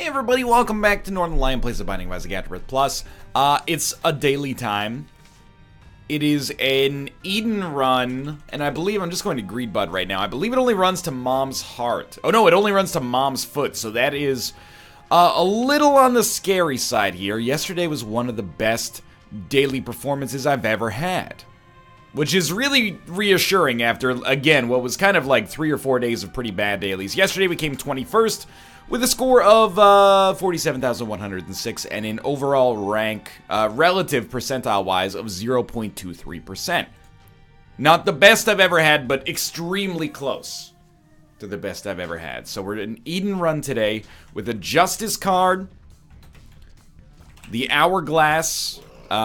Hey everybody, welcome back to Northernlion plays the Binding of Isaac Afterbirth Plus. It's a daily time. It is an Eden run, and I believe I'm just going to Greed Bud right now. I believe it only runs to Mom's Heart. Oh no, it only runs to Mom's Foot, so that is a little on the scary side here. Yesterday was one of the best daily performances I've ever had, which is really reassuring after, again, what was kind of like 3 or 4 days of pretty bad dailies. Yesterday we came 21st with a score of 47,106 and an overall rank, relative percentile-wise, of 0.23%. Not the best I've ever had, but extremely close to the best I've ever had. So we're in Eden run today with a Justice card, the Hourglass,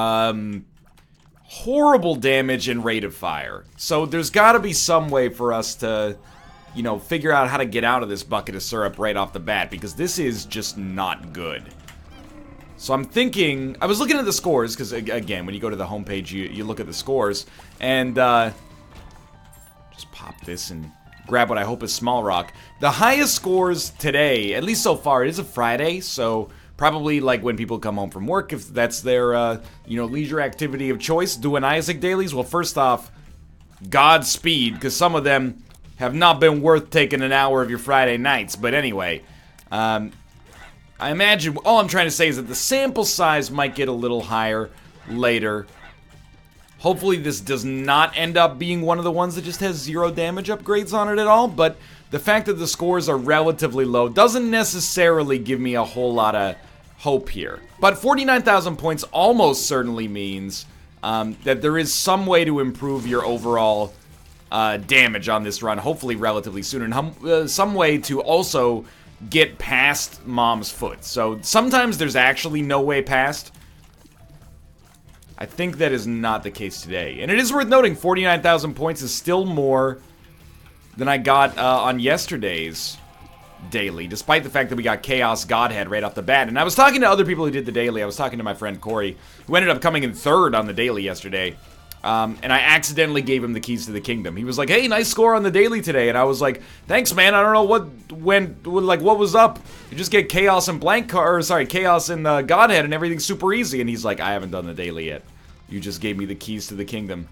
horrible damage and rate of fire. So there's got to be some way for us to, you know, figure out how to get out of this bucket of syrup right off the bat, because this is just not good. So I'm thinking, I was looking at the scores, because again, when you go to the homepage, you look at the scores, and just pop this and grab what I hope is Small Rock. The highest scores today, at least so far, it is a Friday, so probably like when people come home from work, if that's their, you know, leisure activity of choice, doing Isaac dailies. Well, first off, Godspeed, because some of them have not been worth taking an hour of your Friday nights. But anyway, I imagine, all I'm trying to say is that the sample size might get a little higher later. Hopefully this does not end up being one of the ones that just has 0 damage upgrades on it at all, but the fact that the scores are relatively low doesn't necessarily give me a whole lot of hope here. But 49,000 points almost certainly means that there is some way to improve your overall damage on this run, hopefully relatively soon, and some way to also get past Mom's Foot. So sometimes there's actually no way past. I think that is not the case today. And it is worth noting, 49,000 points is still more than I got on yesterday's daily, despite the fact that we got Chaos Godhead right off the bat. And I was talking to other people who did the daily. I was talking to my friend Corey, who ended up coming in 3rd on the daily yesterday. And I accidentally gave him the keys to the kingdom. He was like, "Hey, nice score on the daily today." And I was like, "Thanks, man. I don't know what was up. You just get Chaos and Chaos and Godhead and everything's super easy." And he's like, "I haven't done the daily yet. You just gave me the keys to the kingdom."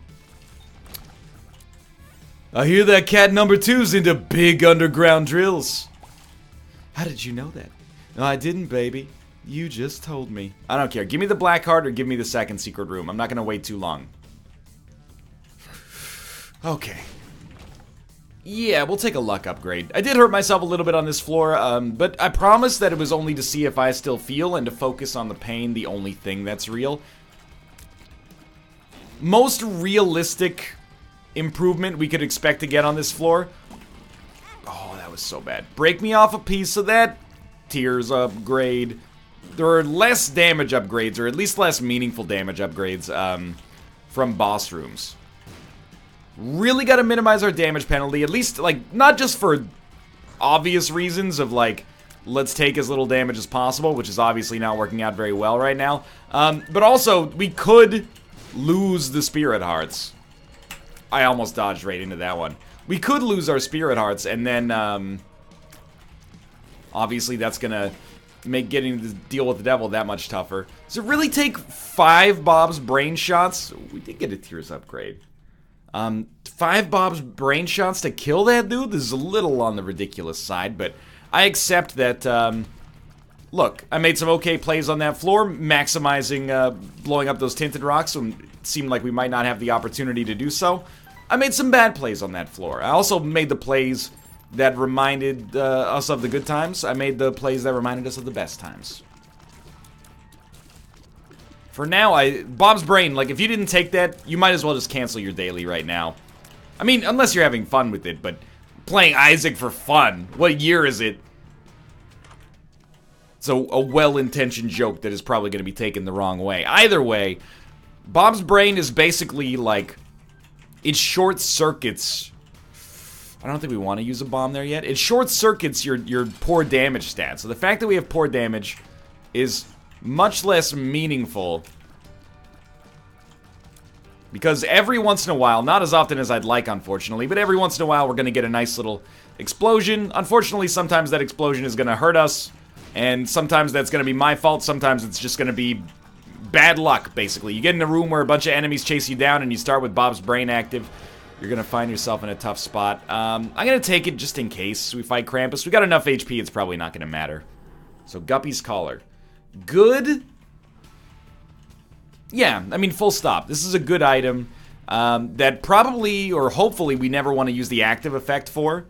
I hear that cat number 2's into big underground drills. How did you know that? No, I didn't, baby. You just told me. I don't care. Give me the black heart or give me the second secret room. I'm not going to wait too long. Okay. Yeah, we'll take a luck upgrade. I did hurt myself a little bit on this floor, but I promised that it was only to see if I still feel and to focus on the pain, the only thing that's real. Most realistic improvement we could expect to get on this floor. Oh, that was so bad. Break me off a piece of that. Tears upgrade. There are less damage upgrades, or at least less meaningful damage upgrades, from boss rooms. Really gotta minimize our damage penalty, at least, like, not just for obvious reasons of, like, let's take as little damage as possible, which is obviously not working out very well right now, but also, we could lose the Spirit Hearts. I almost dodged right into that one. We could lose our Spirit Hearts, and then, obviously that's gonna make getting to deal with the devil that much tougher. Does it really take 5 Bob's Brain Shots? We did get a Tears upgrade. 5 Bob's Brain Shots to kill that dude? This is a little on the ridiculous side, but I accept that, look, I made some okay plays on that floor, maximizing, blowing up those tinted rocks when it seemed like we might not have the opportunity to do so. I made some bad plays on that floor. I also made the plays that reminded us of the good times. I made the plays that reminded us of the best times. For now, Bob's Brain, like, if you didn't take that, you might as well just cancel your daily right now. I mean, unless you're having fun with it, but playing Isaac for fun, what year is it? It's a well-intentioned joke that is probably going to be taken the wrong way. Either way, Bob's Brain is basically, like, it short-circuits. I don't think we want to use a bomb there yet. It short-circuits your poor damage stats. So the fact that we have poor damage is much less meaningful, because every once in a while, not as often as I'd like, unfortunately, but every once in a while we're going to get a nice little explosion. Unfortunately, sometimes that explosion is going to hurt us And sometimes that's going to be my fault, sometimes it's just going to be bad luck, basically. You get in a room where a bunch of enemies chase you down and you start with Bob's brain active, you're going to find yourself in a tough spot. I'm going to take it just in case we fight Krampus. We got enough HP, it's probably not going to matter. So, Guppy's Collar. Good? Yeah, I mean, full stop. This is a good item that probably, or hopefully, we never want to use the active effect for.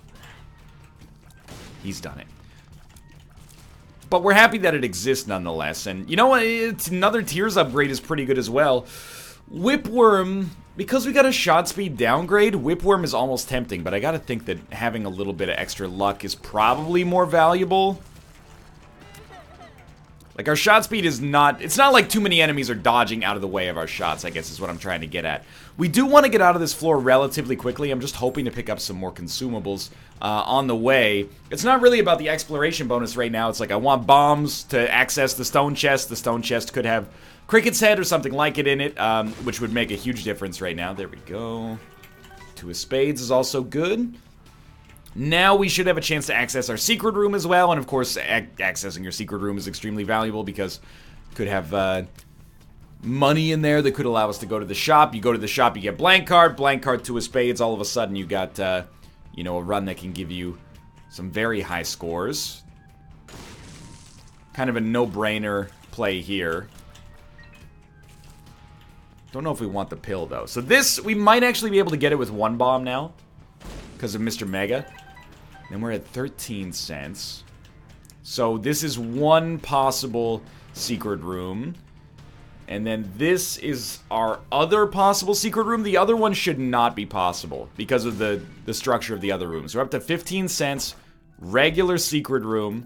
He's done it. But we're happy that it exists nonetheless. And you know what? It's another Tears upgrade is pretty good as well. Whipworm, because we got a shot speed downgrade, Whipworm is almost tempting. But I gotta think that having a little bit of extra luck is probably more valuable. Like, our shot speed is not... It's not like too many enemies are dodging out of the way of our shots, I guess is what I'm trying to get at. We do want to get out of this floor relatively quickly. I'm just hoping to pick up some more consumables on the way. It's not really about the exploration bonus right now. It's like, I want bombs to access the stone chest. The stone chest could have Cricket's Head or something like it in it, which would make a huge difference right now. There we go. Two of Spades is also good. Now we should have a chance to access our secret room as well, and of course, accessing your secret room is extremely valuable because you could have money in there that could allow us to go to the shop. You go to the shop, you get blank card, two of Spades, all of a sudden you got, you know, a run that can give you some very high scores. Kind of a no-brainer play here. Don't know if we want the pill, though. So this, we might actually be able to get it with one bomb now because of Mr. Mega. Then we're at 13 cents. So this is one possible secret room. And then this is our other possible secret room. The other one should not be possible because of the structure of the other rooms. We're up to 15 cents. Regular secret room.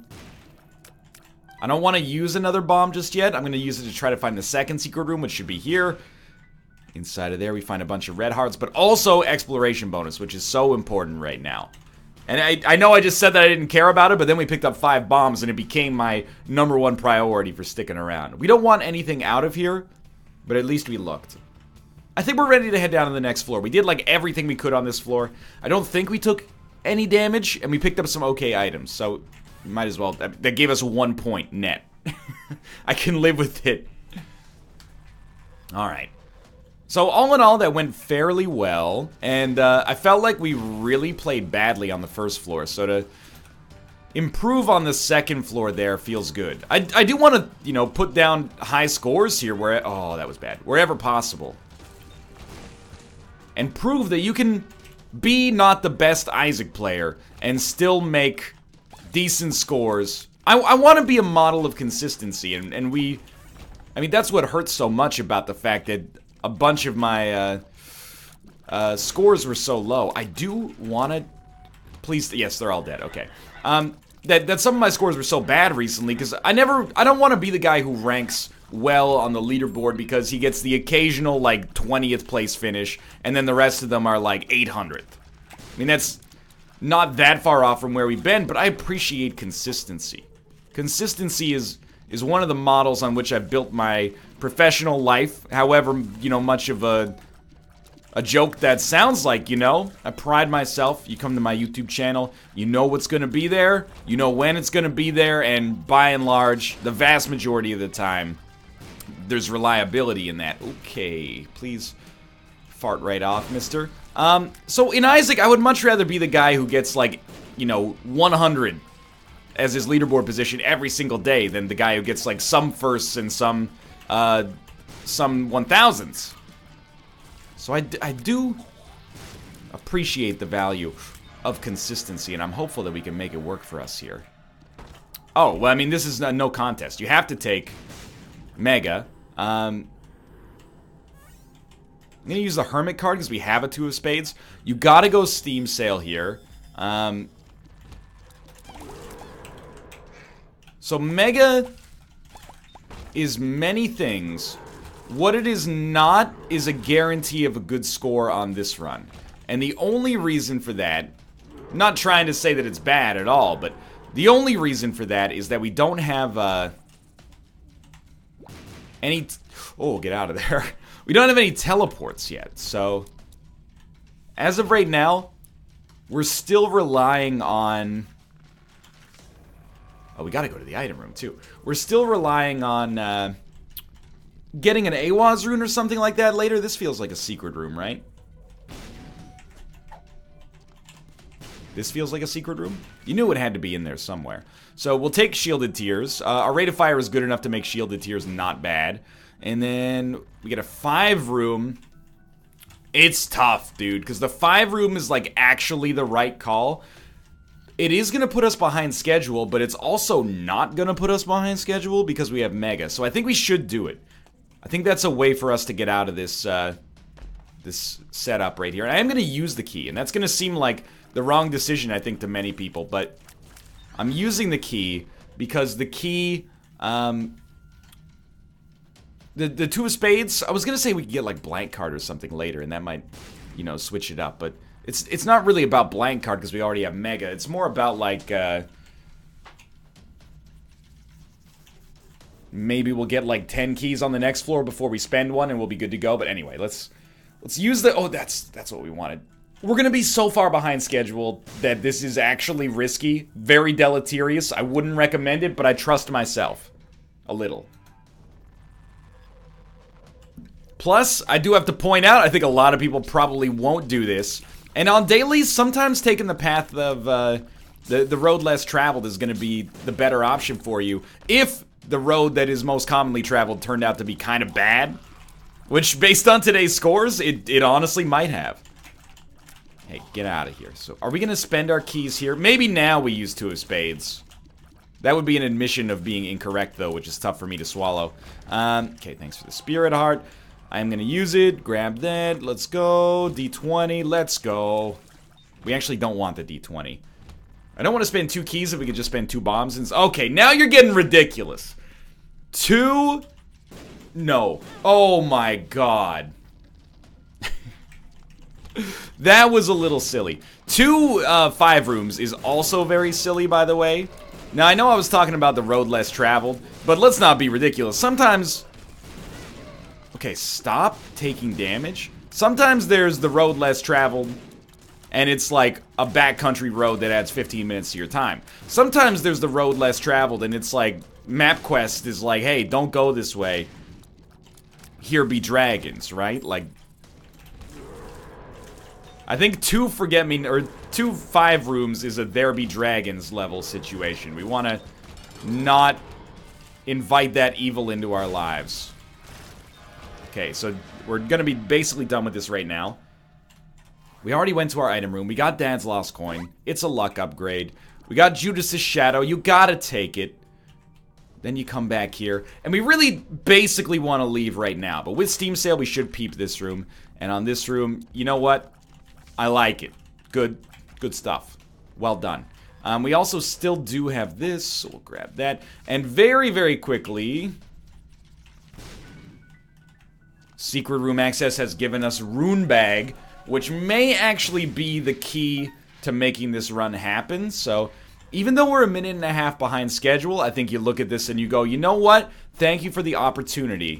I don't want to use another bomb just yet. I'm going to use it to try to find the second secret room, which should be here. Inside of there, we find a bunch of red hearts, but also exploration bonus, which is so important right now. And I know I just said that I didn't care about it, but then we picked up 5 bombs, and it became my #1 priority for sticking around. We don't want anything out of here, but at least we looked. I think we're ready to head down to the next floor. We did, like, everything we could on this floor. I don't think we took any damage, and we picked up some okay items, so we might as well. That gave us 1 point net. I can live with it. Alright. So all in all, that went fairly well, and I felt like we really played badly on the first floor, so to improve on the second floor there feels good. I do want to, you know, put down high scores here where, oh, that was bad, wherever possible. And prove that you can be not the best Isaac player and still make decent scores. I want to be a model of consistency, and we, I mean, that's what hurts so much about the fact that a bunch of my scores were so low. I do want to... Please... Yes, they're all dead. Okay. That some of my scores were so bad recently, because I don't want to be the guy who ranks well on the leaderboard because he gets the occasional, like, 20th place finish, and then the rest of them are, like, 800th. I mean, that's not that far off from where we've been, but I appreciate consistency. Consistency is one of the models on which I've built my professional life, however, you know, much of a joke that sounds like, you know. I pride myself. You come to my YouTube channel, you know what's gonna be there, you know when it's gonna be there, and by and large, the vast majority of the time, there's reliability in that. Okay, please fart right off, mister. So in Isaac, I would much rather be the guy who gets, like, you know, 100 as his leaderboard position every single day than the guy who gets, like, some firsts and some 1000s. So I do appreciate the value of consistency, and I'm hopeful that we can make it work for us here. Oh, well, I mean, this is no contest. You have to take Mega. I'm gonna use the Hermit card because we have a 2 of Spades. You gotta go Steam Sale here. So Mega is many things. What it is not is a guarantee of a good score on this run. And the only reason for that, I'm not trying to say that it's bad at all, but the only reason for that is that we don't have any... Oh, get out of there. We don't have any teleports yet, so... As of right now, we're still relying on Oh, we gotta go to the item room, too. We're still relying on, getting an AWAS rune or something like that later. This feels like a secret room, right? This feels like a secret room? You knew it had to be in there somewhere. So we'll take Shielded Tears. Our rate of fire is good enough to make Shielded Tears not bad. And then we get a 5 room. It's tough, dude, because the 5 room is like actually the right call. It is going to put us behind schedule, but it's also not going to put us behind schedule because we have Mega. So I think we should do it. I think that's a way for us to get out of this this setup right here. And I am going to use the key, and that's going to seem like the wrong decision, I think, to many people, but I'm using the key because the key, the 2 of spades, I was going to say we could get, like, blank card or something later, and that might, you know, switch it up, but it's not really about blank card because we already have Mega. It's more about, like, maybe we'll get, like, 10 keys on the next floor before we spend one, and we'll be good to go, but anyway, let's use the, oh, that's what we wanted. We're going to be so far behind schedule that this is actually risky, very deleterious. I wouldn't recommend it, but I trust myself. A little. Plus, I do have to point out, I think a lot of people probably won't do this. And on dailies, sometimes taking the path of the road less traveled is going to be the better option for you. If the road that is most commonly traveled turned out to be kind of bad. Which, based on today's scores, it honestly might have. Hey, get out of here. So, are we going to spend our keys here? Maybe now we use 2 of spades. That would be an admission of being incorrect, though, which is tough for me to swallow. Okay, thanks for the Spirit Heart. I am going to use it. Grab that. Let's go. D20. Let's go. We actually don't want the D20. I don't want to spend 2 keys if we could just spend 2 bombs. And okay, now you're getting ridiculous. 2? No. Oh, my God. That was a little silly. 2 5 rooms is also very silly, by the way. Now, I know I was talking about the road less traveled, but let's not be ridiculous. Sometimes... Okay, stop taking damage. Sometimes there's the road less traveled, and it's like a backcountry road that adds 15 minutes to your time. Sometimes there's the road less traveled, and it's like MapQuest is like, hey, don't go this way. Here be dragons, right? Like... I think 2 2 5 rooms is a there be dragons level situation. We want to not invite that evil into our lives. Okay, so we're going to be basically done with this right now. We already went to our item room. We got Dad's Lost Coin. It's a luck upgrade. We got Judas's Shadow. You gotta take it. Then you come back here. And we really basically want to leave right now. But with Steam Sale, we should peep this room. And on this room, you know what? I like it. Good stuff. Well done. We also still do have this, so we'll grab that. And very, very quickly, Secret Room Access has given us Rune Bag, which may actually be the key to making this run happen. So, even though we're a minute and a half behind schedule, I think you look at this and you go, you know what? Thank you for the opportunity.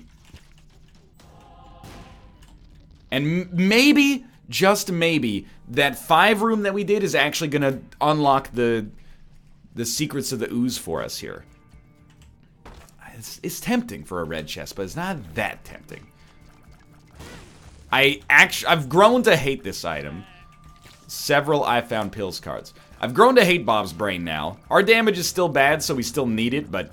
And maybe... just maybe, that 5 room that we did is actually going to unlock the secrets of the ooze for us here. It's tempting for a red chest, but it's not that tempting. I've grown to hate this item. Several I Found Pills cards. I've grown to hate Bob's Brain now. Our damage is still bad, so we still need it, but...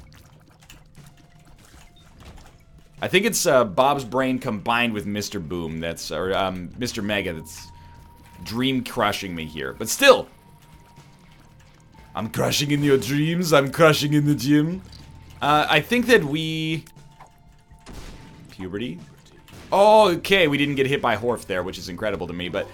I think it's Bob's Brain combined with Mr. Boom, or Mr. Mega, that's dream crushing me here. But still, I'm crushing in your dreams, I'm crushing in the gym. I think that we... Puberty? Oh, okay, we didn't get hit by Horf there, which is incredible to me, but...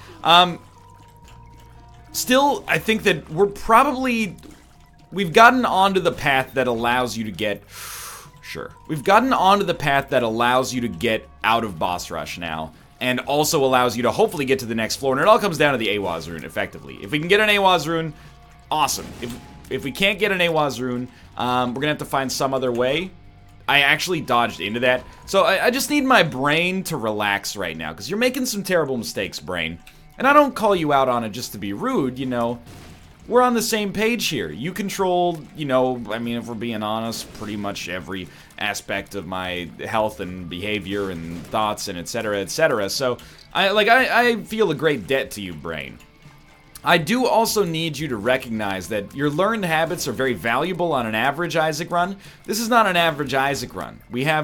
Still, I think that we've gotten onto the path that allows you to get... Sure. We've gotten onto the path that allows you to get out of boss rush now, and also allows you to hopefully get to the next floor, and it all comes down to the AWAS rune, effectively. If we can get an AWAS rune, awesome. If we can't get an AWAS rune, we're gonna have to find some other way. I actually dodged into that, so I just need my brain to relax right now, because you're making some terrible mistakes, brain. And I don't call you out on it just to be rude, you know. we're on the same page here. You control, you know, I mean, if we're being honest, pretty much every aspect of my health and behavior and thoughts and etc., etc. So, I feel a great debt to you, brain. I do also need you to recognize that your learned habits are very valuable on an average Isaac run. This is not an average Isaac run. We have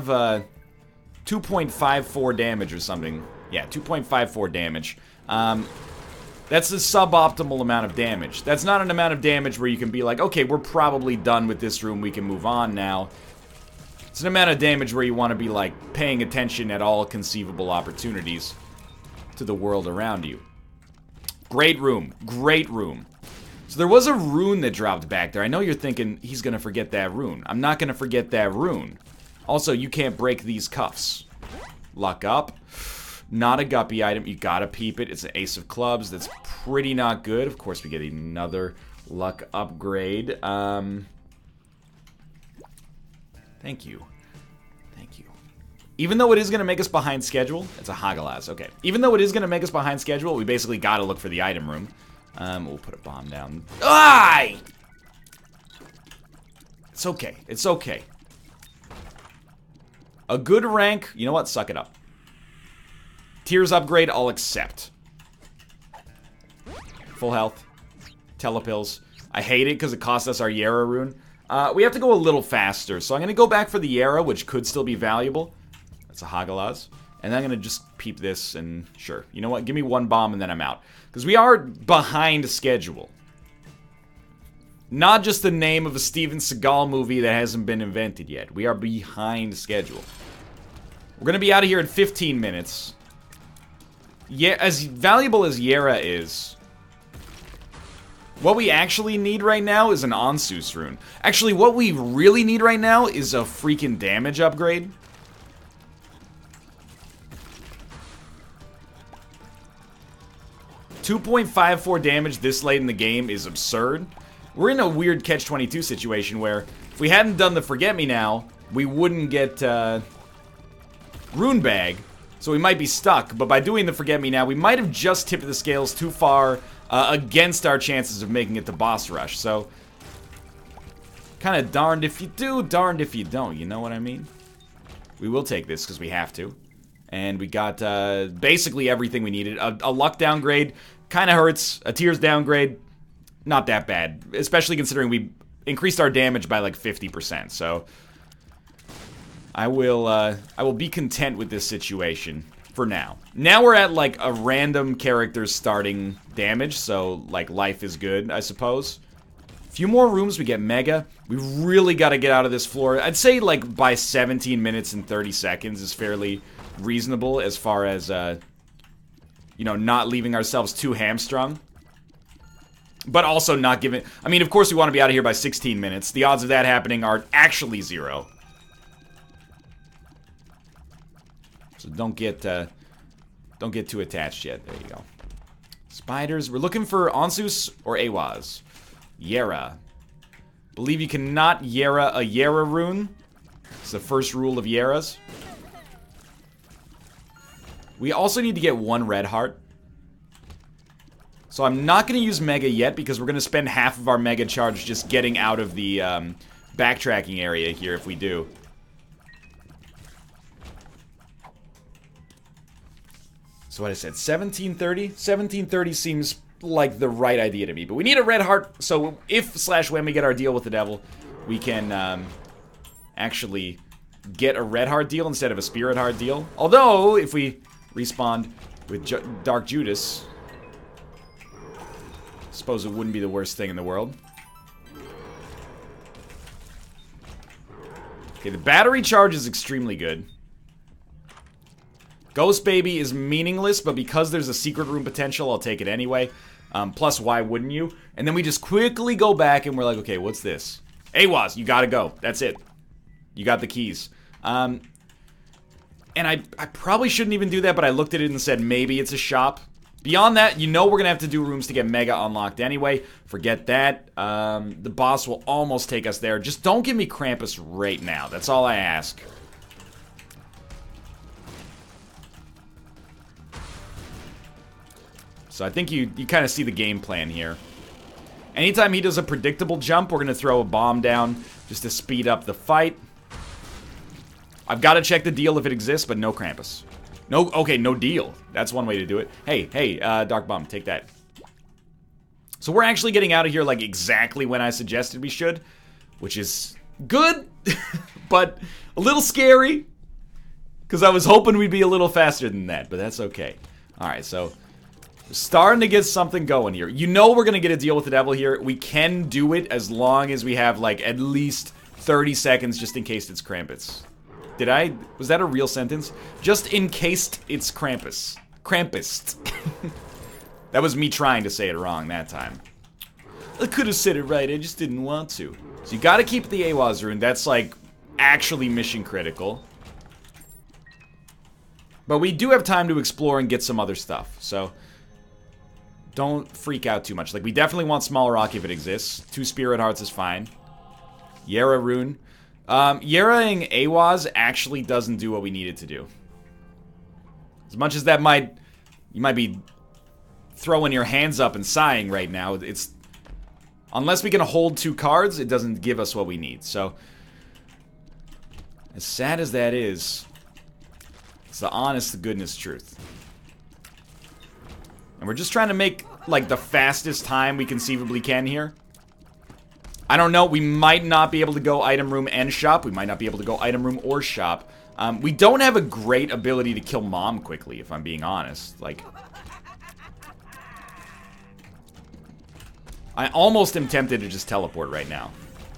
2.54 damage or something. Yeah, 2.54 damage. That's a suboptimal amount of damage. That's not an amount of damage where you can be like, okay, we're probably done with this room, we can move on now. It's an amount of damage where you want to be like paying attention at all conceivable opportunities to the world around you. Great room. Great room. So there was a rune that dropped back there. I know you're thinking, he's going to forget that rune. I'm not going to forget that rune. Also, you can't break these cuffs. Luck up. Not a guppy item. You got to peep it. It's an ace of clubs. That's pretty not good. Of course, we get another luck upgrade. Thank you. Thank you. Even though it is going to make us behind schedule, it's a Hagalaz, okay. Even though it is going to make us behind schedule, we basically got to look for the item room. We'll put a bomb down. Aye! It's okay. It's okay. A good rank, you know what? Suck it up. Tears upgrade, I'll accept. Full health. Telepills. I hate it because it cost us our Yara rune. We have to go a little faster, so I'm going to go back for the Yara, which could still be valuable. It's a Hagalaz. And then I'm going to just peep this and sure. You know what? Give me one bomb and then I'm out. Because we are behind schedule. Not just the name of a Steven Seagal movie that hasn't been invented yet. We are behind schedule. We're going to be out of here in 15 minutes. Yeah, as valuable as Yara is, what we actually need right now is an Onsus rune. Actually, what we really need right now is a freaking damage upgrade. 2.54 damage this late in the game is absurd. We're in a weird catch-22 situation where if we hadn't done the Forget Me Now, we wouldn't get Rune Bag, so we might be stuck. But by doing the Forget Me Now, we might have just tipped the scales too far against our chances of making it to boss rush. So, kind of darned if you do, darned if you don't, you know what I mean? We will take this because we have to. And we got basically everything we needed. A luck downgrade kind of hurts. A tears downgrade, not that bad. Especially considering we increased our damage by like 50%. So I will be content with this situation for now. Now we're at like a random character's starting damage. So like life is good, I suppose. Few more rooms, we get Mega. We really got to get out of this floor. I'd say like by 17 minutes and 30 seconds is fairly reasonable as far as, you know, not leaving ourselves too hamstrung. But also not giving... I mean, of course we want to be out of here by 16 minutes. The odds of that happening are actually 0. So don't get too attached yet. There you go. Spiders. We're looking for Onsus or Awaz. Yara. Believe you cannot Yara a Yara rune. It's the first rule of Yaras. We also need to get one red heart. So I'm not going to use Mega yet because we're going to spend half of our Mega charge just getting out of the backtracking area here if we do. So what I said, 1730? 1730 seems like the right idea to me. But we need a red heart, so if/when we get our deal with the devil, we can actually get a red heart deal instead of a spirit heart deal. Although, if we respawned with Dark Judas, I suppose it wouldn't be the worst thing in the world. Okay, the battery charge is extremely good. Ghost Baby is meaningless, but because there's a secret room potential, I'll take it anyway. Plus, why wouldn't you? And then we just quickly go back and we're like, okay, what's this? Awaz, you gotta go. That's it. You got the keys. And I probably shouldn't even do that, but I looked at it and said maybe it's a shop. Beyond that, you know we're going to have to do rooms to get Mega unlocked anyway. Forget that. The boss will almost take us there. Just don't give me Krampus right now. That's all I ask. So I think you kind of see the game plan here. Anytime he does a predictable jump, we're going to throw a bomb down just to speed up the fight. I've got to check the deal if it exists, but no Krampus. No, okay, no deal. That's one way to do it. Hey, Dark Bum, take that. So we're actually getting out of here like exactly when I suggested we should, which is good, but a little scary, because I was hoping we'd be a little faster than that, but that's okay. Alright, so we're starting to get something going here. You know we're going to get a deal with the devil here. We can do it as long as we have like at least 30 seconds just in case it's Krampus. Was that a real sentence? Just in case it's Krampus. Krampus. That was me trying to say it wrong that time. I could have said it right, I just didn't want to. So you gotta keep the AWAS rune, that's like actually mission critical. But we do have time to explore and get some other stuff, so don't freak out too much. Like, we definitely want Small Rock if it exists. 2 Spirit Hearts is fine. Yera rune. Yera-ing AWAS actually doesn't do what we need it to do. As much as that you might be throwing your hands up and sighing right now, it's... Unless we can hold 2 cards, it doesn't give us what we need, so... As sad as that is, it's the honest to goodness truth. And we're just trying to make, like, the fastest time we conceivably can here. I don't know, we might not be able to go item room and shop. We might not be able to go item room or shop. We don't have a great ability to kill Mom quickly, if I'm being honest. Like, I almost am tempted to just teleport right now.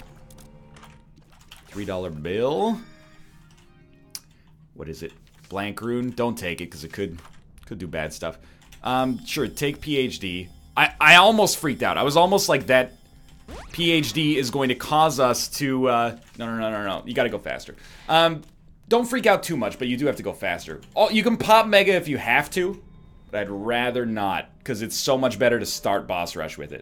$3 bill. What is it? Blank rune. Don't take it, because it could do bad stuff. Sure, take PhD. I almost freaked out. I was almost like that PhD is going to cause us to, no. You gotta go faster. Don't freak out too much, but you do have to go faster. You can pop Mega if you have to, but I'd rather not, because it's so much better to start Boss Rush with it.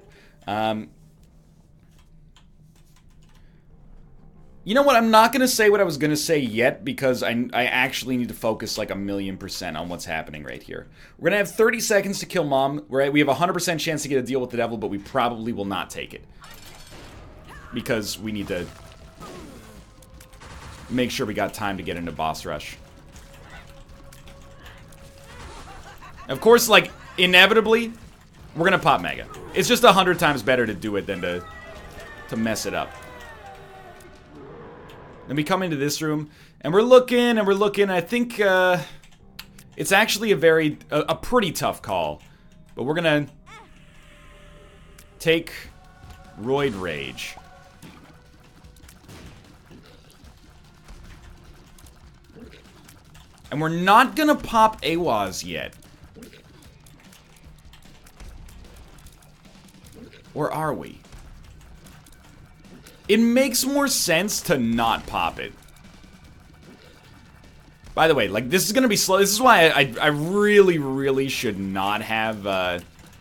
You know what? I'm not going to say what I was going to say yet, because I actually need to focus like 1,000,000% on what's happening right here. We're going to have 30 seconds to kill Mom. We have a 100% chance to get a deal with the devil, but we probably will not take it. Because we need to make sure we got time to get into Boss Rush. Of course, like, inevitably, we're going to pop Mega. It's just 100 times better to do it than to mess it up. Then we come into this room, and we're looking, I think, it's actually a pretty tough call. But we're gonna take Roid Rage. And we're not gonna pop AWAS yet. Or are we? It makes more sense to not pop it. By the way, like, this is gonna be slow. This is why I really, really should not have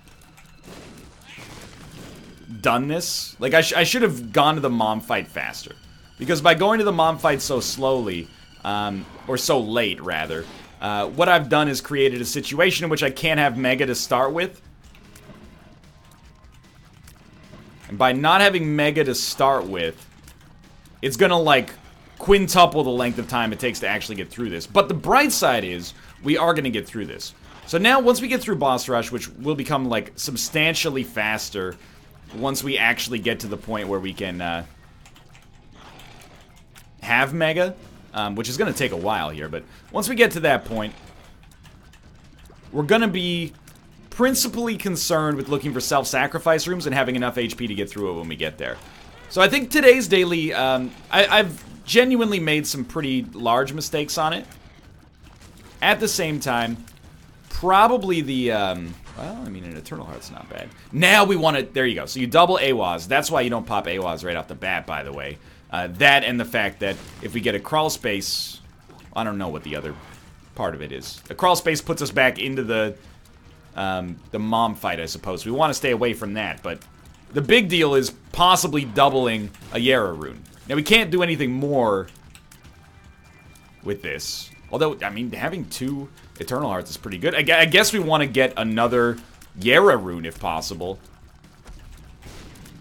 done this. Like, I should have gone to the Mom fight faster. Because by going to the Mom fight so slowly, or so late, rather, what I've done is created a situation in which I can't have Mega to start with. And by not having Mega to start with, it's gonna, like, quintuple the length of time it takes to actually get through this. But the bright side is, we are gonna get through this. So now, once we get through Boss Rush, which will become, like, substantially faster once we actually get to the point where we can, have Mega, which is gonna take a while here, but once we get to that point, we're gonna be principally concerned with looking for self-sacrifice rooms and having enough HP to get through it when we get there. So I think today's daily, I've genuinely made some pretty large mistakes on it. At the same time, probably the, well, I mean, an Eternal Heart's not bad. Now we want to, there you go. So you double AWAS. That's why you don't pop AWAS right off the bat, by the way. That and the fact that if we get a crawl space, I don't know what the other part of it is. A crawl space puts us back into the Mom fight, I suppose. We want to stay away from that, but the big deal is possibly doubling a Yera rune. Now, we can't do anything more with this. Although, I mean, having 2 Eternal Hearts is pretty good. I guess we want to get another Yera rune if possible.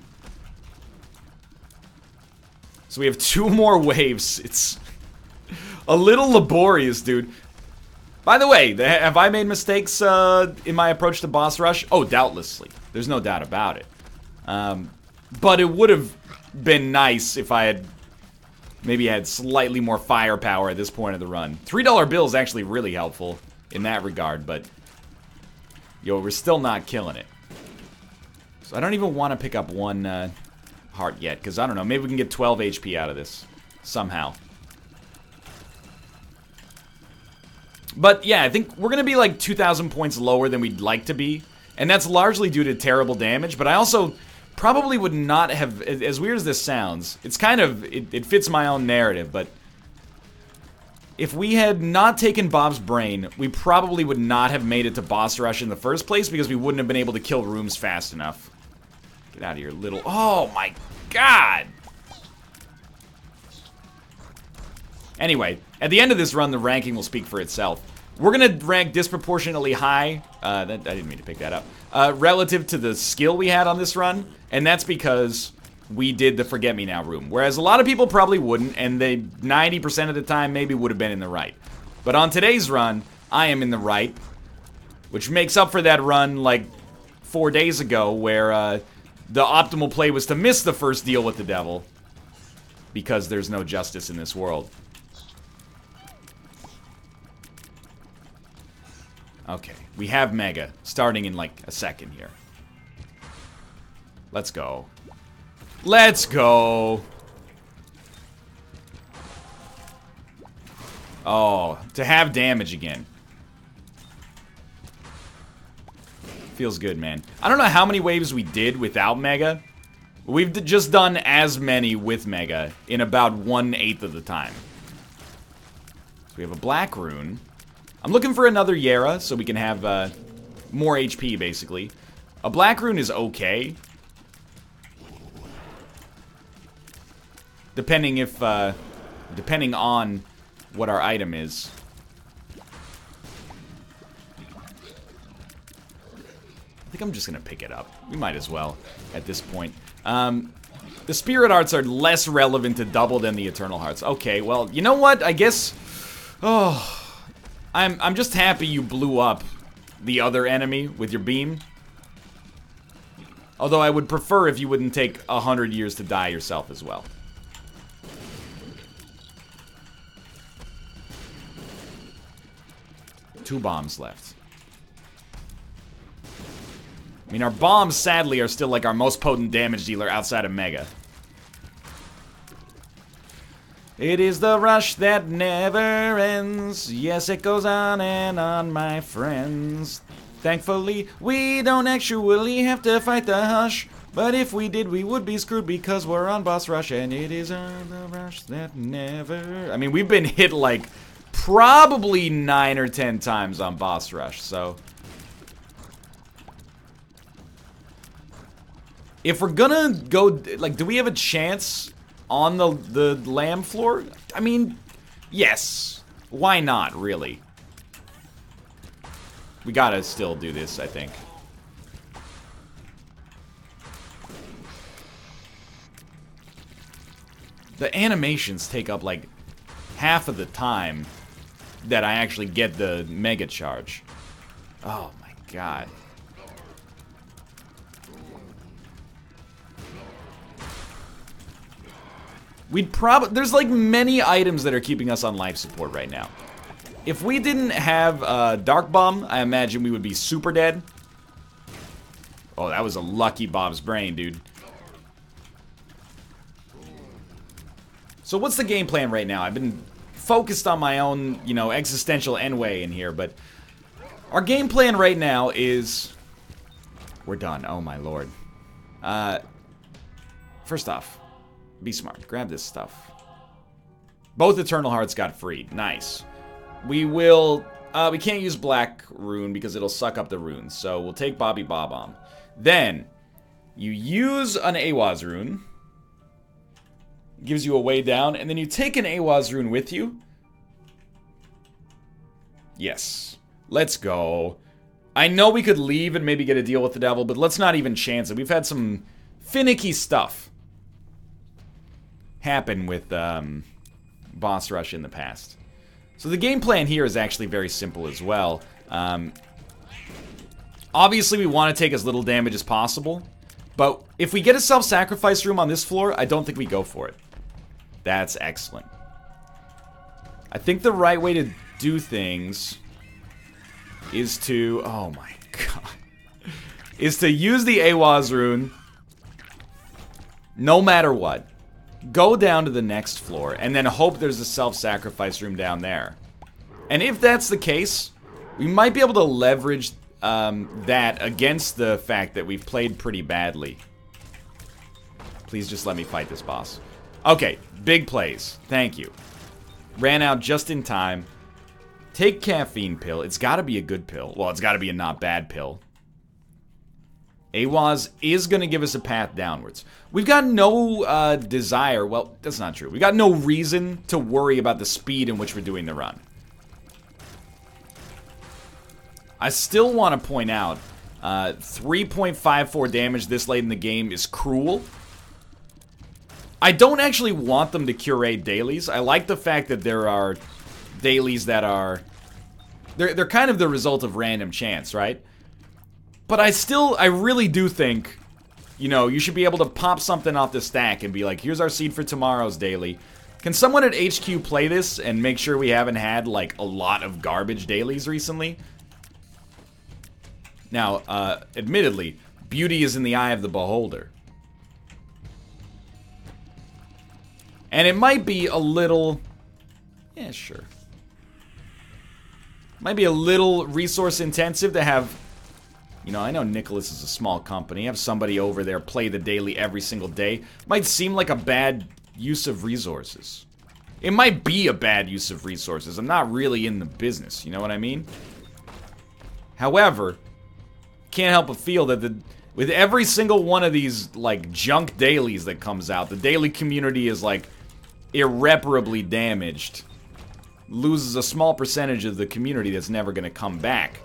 So we have 2 more waves. It's a little laborious, dude. By the way, have I made mistakes in my approach to boss rush? Oh, doubtlessly. There's no doubt about it. But it would have been nice if I had maybe had slightly more firepower at this point of the run. $3 bill is actually really helpful in that regard, but yo, we're still not killing it. So I don't even want to pick up 1 heart yet, because I don't know, maybe we can get 12 HP out of this somehow. But yeah, I think we're going to be like 2,000 points lower than we'd like to be, and that's largely due to terrible damage, but I also probably would not have, as weird as this sounds, it's kind of, it fits my own narrative, but if we had not taken Bob's brain, we probably would not have made it to boss rush in the first place because we wouldn't have been able to kill rooms fast enough. Get out of here, little, oh my god! Anyway, at the end of this run, the ranking will speak for itself. We're gonna rank disproportionately high, I didn't mean to pick that up, relative to the skill we had on this run, and that's because we did the Forget Me Now room, whereas a lot of people probably wouldn't, and they 90% of the time maybe would have been in the right. But on today's run, I am in the right, which makes up for that run like 4 days ago where the optimal play was to miss the first deal with the devil because there's no justice in this world. Okay, we have Mega, starting in like a second here. Let's go. Let's go! Oh, to have damage again. Feels good, man. I don't know how many waves we did without Mega. We've just done as many with Mega in about 1/8 of the time. So we have a black rune. I'm looking for another Yera so we can have more HP, basically. A black rune is okay. Depending on what our item is. I think I'm just gonna pick it up. We might as well at this point. The Spirit Hearts are less relevant to double than the Eternal Hearts. Okay, well, you know what? I guess... Oh... I'm just happy you blew up the other enemy with your beam. Although I would prefer if you wouldn't take 100 years to die yourself as well. Two bombs left. I mean, our bombs, sadly, are still like our most potent damage dealer outside of Mega. It is the rush that never ends. Yes, it goes on and on, my friends. Thankfully, we don't actually have to fight the hush. But if we did, we would be screwed because we're on boss rush. And it is the rush that never... I mean, we've been hit like probably 9 or 10 times on boss rush, so... If we're gonna go... Like, do we have a chance... on the lamb floor? I mean, yes. Why not, really? We gotta still do this, I think. The animations take up, like, half of the time that I actually get the mega charge. Oh, my God. We'd probably... There's, like, many items that are keeping us on life support right now. If we didn't have Dark Bomb, I imagine we would be super dead. Oh, that was a lucky Bob's brain, dude. So what's the game plan right now? I've been focused on my own, you know, existential endway in here, but... Our game plan right now is... We're done. Oh, my lord. First off... Be smart. Grab this stuff. Both Eternal Hearts got freed. Nice. We will... we can't use Black Rune because it'll suck up the runes. So we'll take Bobby Bob-omb. Then, you use an Awaz Rune. Gives you a way down. And then you take an Awaz Rune with you. Yes. Let's go. I know we could leave and maybe get a deal with the devil, but let's not even chance it. We've had some finicky stuff happen with Boss Rush in the past. So the game plan here is actually very simple as well. Obviously, we want to take as little damage as possible. But if we get a self-sacrifice room on this floor, I don't think we go for it. That's excellent. I think the right way to do things is to... Oh my god. Is to use the Awaz rune no matter what. Go down to the next floor and then hope there's a self-sacrifice room down there. And if that's the case, we might be able to leverage that against the fact that we've played pretty badly. Please just let me fight this boss. Okay, big plays. Thank you. Ran out just in time. Take caffeine pill. It's got to be a good pill. Well, it's got to be a not bad pill. Awaz is going to give us a path downwards. We've got no desire. Well, that's not true. We've got no reason to worry about the speed in which we're doing the run. I still want to point out, 3.54 damage this late in the game is cruel. I don't actually want them to curate dailies. I like the fact that there are dailies that are... They're kind of the result of random chance, right? But I really do think, you know, you should be able to pop something off the stack and be like, here's our seed for tomorrow's daily. Can someone at HQ play this and make sure we haven't had, like, a lot of garbage dailies recently? Now, admittedly, beauty is in the eye of the beholder. And it might be a little... Yeah, sure. Might be a little resource intensive to have... You know, I know Nicholas is a small company. Have somebody over there play the daily every single day. Might seem like a bad use of resources. It might be a bad use of resources. I'm not really in the business, you know what I mean? However... Can't help but feel that with every single one of these, like, junk dailies that comes out, the daily community is, like, irreparably damaged. Loses a small percentage of the community that's never gonna come back.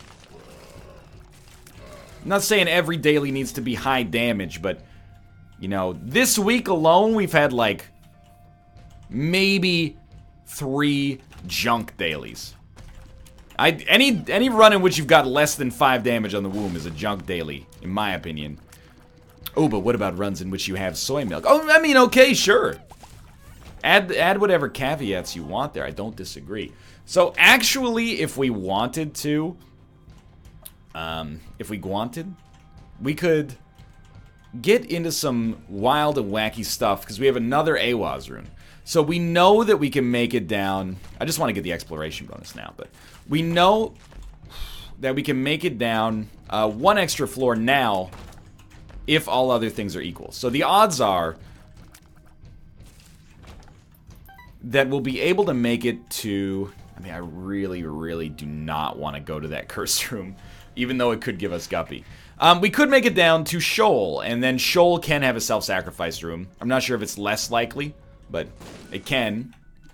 I'm not saying every daily needs to be high damage, but, you know, this week alone, we've had, like, maybe 3 junk dailies. Any run in which you've got less than 5 damage on the womb is a junk daily, in my opinion. Oh, but what about runs in which you have soy milk? Oh, I mean, okay, sure. Add whatever caveats you want there. I don't disagree. So, actually, if we wanted to... we could get into some wild and wacky stuff, because we have another Awaz rune. So we know that we can make it down... I just want to get the exploration bonus now, but... We know that we can make it down 1 extra floor now if all other things are equal. So the odds are that we'll be able to make it to... I mean, I really, really do not want to go to that cursed room, even though it could give us Guppy. We could make it down to Shoal, and then Shoal can have a self-sacrifice room. I'm not sure if it's less likely, but it can.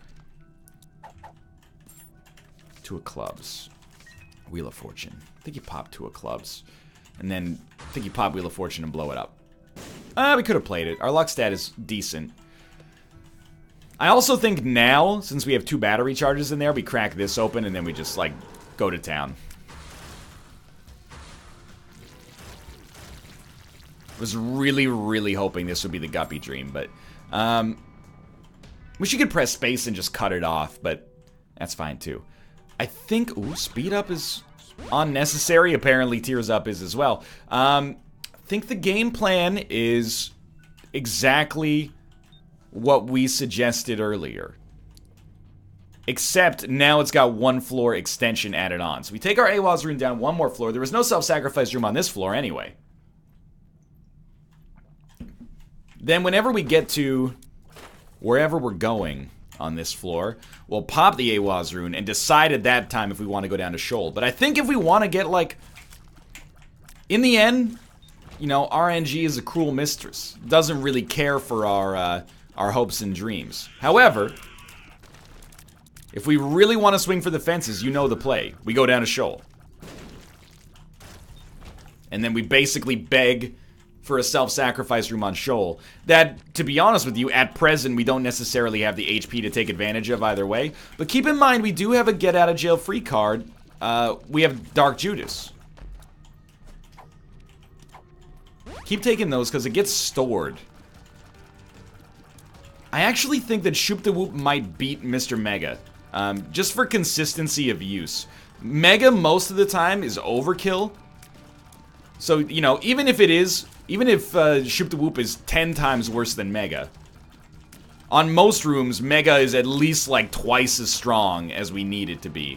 2 of clubs. Wheel of Fortune. I think you pop 2 of clubs. And then I think you pop Wheel of Fortune and blow it up. We could have played it. Our luck stat is decent. I also think now, since we have 2 battery charges in there, we crack this open and then we just, like, go to town. I was really, really hoping this would be the Guppy dream, but... wish you could press space and just cut it off, but that's fine too. I think... Ooh, speed up is unnecessary. Apparently tears up is as well. I think the game plan is exactly what we suggested earlier. Except now it's got 1 floor extension added on. So we take our Awaz rune down 1 more floor. There was no self-sacrifice room on this floor anyway. Then whenever we get to wherever we're going on this floor, we'll pop the Awaz rune and decide at that time if we want to go down to Shoal. But I think if we want to get, like... In the end, you know, RNG is a cruel mistress. Doesn't really care for our hopes and dreams. However, if we really want to swing for the fences, you know the play. We go down to Shoal. And then we basically beg for a self-sacrifice room on Shoal. That, to be honest with you, at present, we don't necessarily have the HP to take advantage of either way. But keep in mind, we do have a get-out-of-jail-free card. We have Dark Judas. Keep taking those, because it gets stored. I actually think that Shoop the Whoop might beat Mr. Mega. Just for consistency of use. Mega, most of the time, is overkill. So, you know, even if Shoop the Whoop is 10 times worse than Mega, on most rooms, Mega is at least like twice as strong as we need it to be.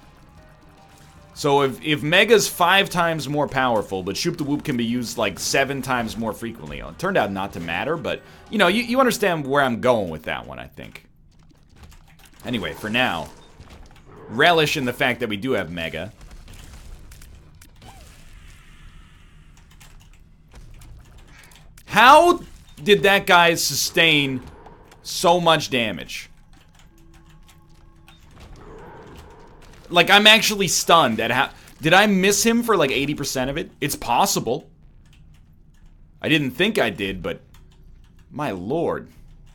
So if Mega's 5 times more powerful, but Shoop the Whoop can be used like 7 times more frequently, it turned out not to matter, but, you know, you understand where I'm going with that one, I think. Anyway, for now, relish in the fact that we do have Mega. How did that guy sustain so much damage? Like, I'm actually stunned at how... Did I miss him for like 80% of it? It's possible. I didn't think I did, but... My lord.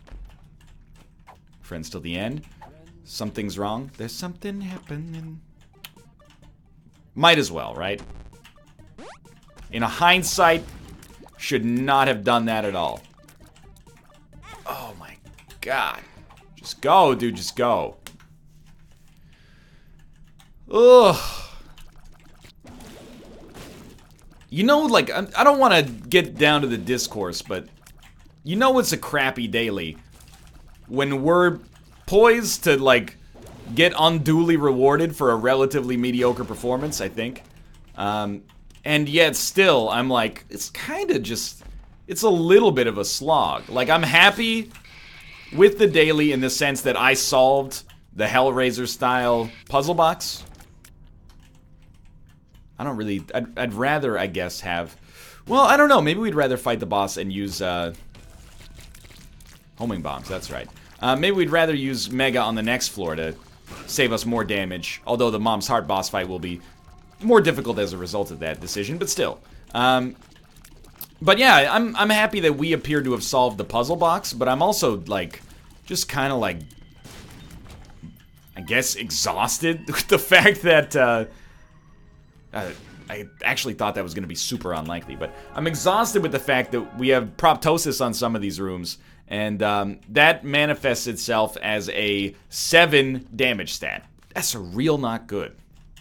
Friends till the end. Something's wrong. There's something happening. Might as well, right? In a hindsight... Should not have done that at all. Oh my god. Just go, dude, just go. Ugh. You know, like, I don't want to get down to the discourse, but you know it's a crappy daily when we're poised to, like, get unduly rewarded for a relatively mediocre performance, I think. And yet still, I'm like, it's kind of just, it's a little bit of a slog. Like, I'm happy with the daily in the sense that I solved the Hellraiser-style puzzle box. I don't really, I'd rather, I guess, have, well, I don't know, maybe we'd rather fight the boss and use, homing bombs, that's right. Maybe we'd rather use Mega on the next floor to save us more damage, although the Mom's Heart boss fight will be more difficult as a result of that decision, but still. But yeah, I'm happy that we appear to have solved the puzzle box, but I'm also, like, just kind of, like, I guess, exhausted with the fact that, I actually thought that was going to be super unlikely, but I'm exhausted with the fact that we have proptosis on some of these rooms, and that manifests itself as a 7 damage stat. That's a real not good.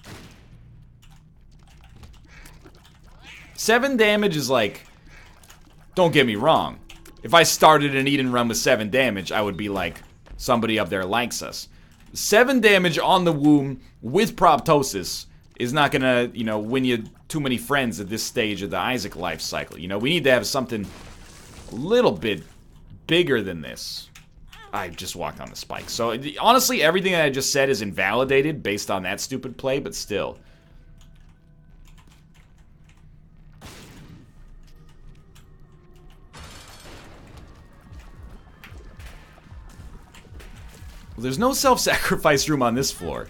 7 damage is like, don't get me wrong. If I started an Eden run with 7 damage, I would be like, somebody up there likes us. 7 damage on the womb with proptosis is not gonna, you know, win you too many friends at this stage of the Isaac life cycle. You know, we need to have something a little bit bigger than this. I just walked on the spike. So, honestly, everything that I just said is invalidated based on that stupid play, but still. Well, there's no self-sacrifice room on this floor.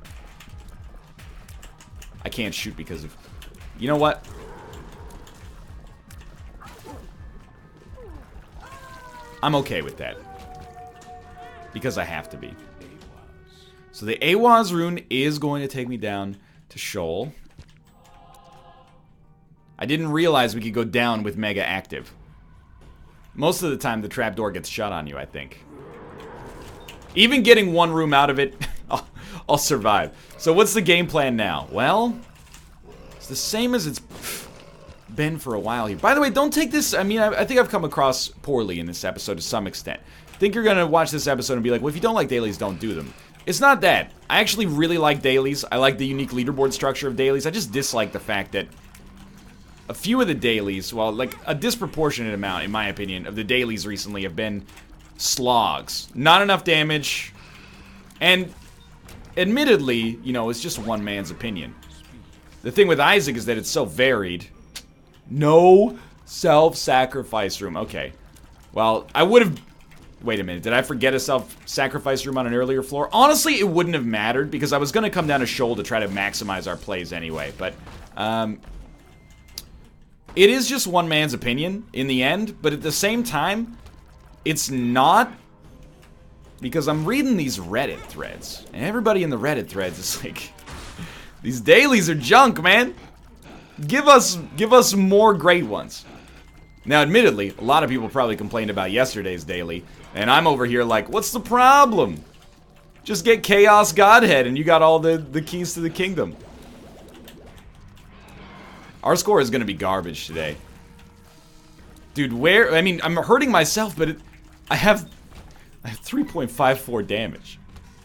I can't shoot because of... You know what? I'm okay with that. Because I have to be. So the Awaz rune is going to take me down to Shoal. I didn't realize we could go down with Mega active. Most of the time the trapdoor gets shut on you, I think. Even getting one room out of it, I'll survive. So what's the game plan now? Well, it's the same as it's been for a while here. By the way, don't take this, I mean, I think I've come across poorly in this episode to some extent. I think you're gonna watch this episode and be like, well, if you don't like dailies, don't do them. It's not that. I actually really like dailies. I like the unique leaderboard structure of dailies. I just dislike the fact that a few of the dailies, well, like a disproportionate amount, in my opinion, of the dailies recently have been slogs. Not enough damage, and admittedly, you know, it's just one man's opinion. The thing with Isaac is that it's so varied. No self-sacrifice room. Okay. Well, I would have... Wait a minute. Did I forget a self-sacrifice room on an earlier floor? Honestly, it wouldn't have mattered because I was going to come down to Shoal to try to maximize our plays anyway. But, It is just one man's opinion in the end, but at the same time, it's not, because I'm reading these Reddit threads, and everybody in the Reddit threads is like, these dailies are junk, man. Give us more great ones. Now, admittedly, a lot of people probably complained about yesterday's daily, and I'm over here like, what's the problem? Just get Chaos Godhead, and you got all the keys to the kingdom. Our score is gonna be garbage today. Dude, I mean, I'm hurting myself, but I have 3.54 damage.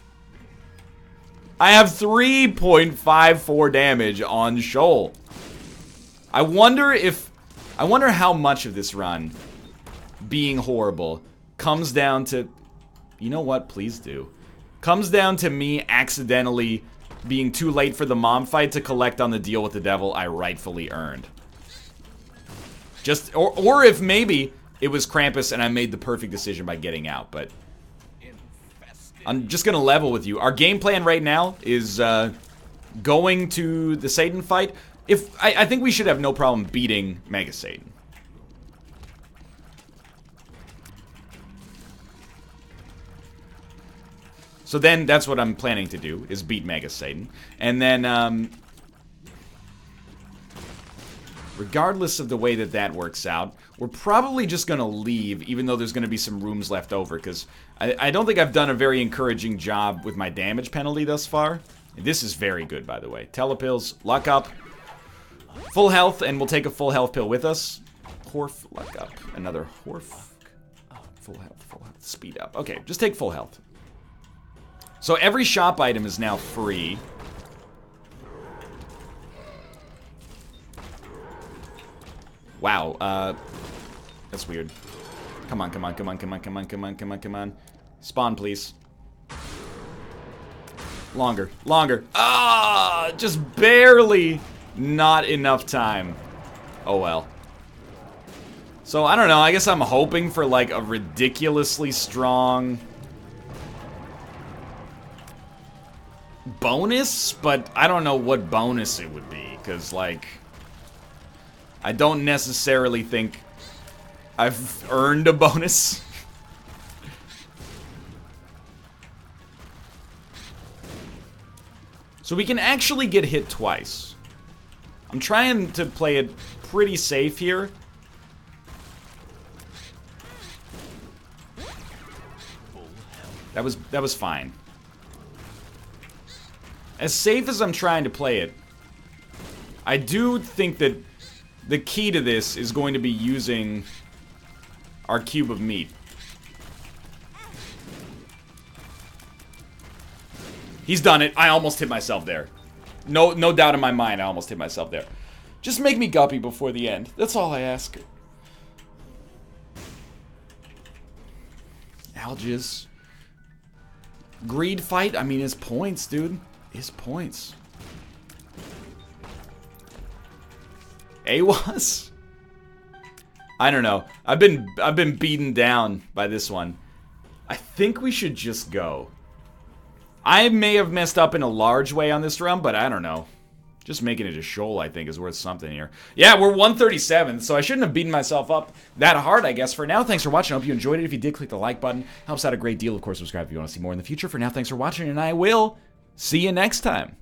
I have 3.54 damage on Shoal. I wonder how much of this run being horrible comes down to, you know what, please do. Comes down to me accidentally being too late for the mom fight to collect on the deal with the devil I rightfully earned. Just, or if maybe it was Krampus and I made the perfect decision by getting out, but I'm just gonna level with you. Our game plan right now is going to the Satan fight. I think we should have no problem beating Mega Satan. So then that's what I'm planning to do, is beat Mega Satan. And then, regardless of the way that works out, we're probably just gonna leave, even though there's gonna be some rooms left over, because I don't think I've done a very encouraging job with my damage penalty thus far. This is very good, by the way. Telepills, luck up. Full health, and we'll take a full health pill with us. Horf, luck up. Another Horf. Oh, full health, speed up. Okay, just take full health. So every shop item is now free. Wow, that's weird. Come on, come on, come on, come on, come on, come on, come on, come on. Spawn, please. Longer, longer. Ah, just barely. Not enough time. Oh well. So, I don't know, I guess I'm hoping for like a ridiculously strong bonus, but I don't know what bonus it would be, because like I don't necessarily think I've earned a bonus. So we can actually get hit twice. I'm trying to play it pretty safe here. That was fine. As safe as I'm trying to play it, I do think that the key to this is going to be using our cube of meat. He's done it. I almost hit myself there. No doubt in my mind, I almost hit myself there. Just make me guppy before the end. That's all I ask. Algiz. Greed fight? I mean, his points, dude. His points. AWAS? I don't know. I've been beaten down by this one. I think we should just go. I may have messed up in a large way on this run, but I don't know. Just making it a shoal, I think, is worth something here. Yeah, we're 137th, so I shouldn't have beaten myself up that hard, I guess. For now, thanks for watching. I hope you enjoyed it. If you did, click the like button. Helps out a great deal. Of course, subscribe if you want to see more in the future. For now, thanks for watching, and I will see you next time.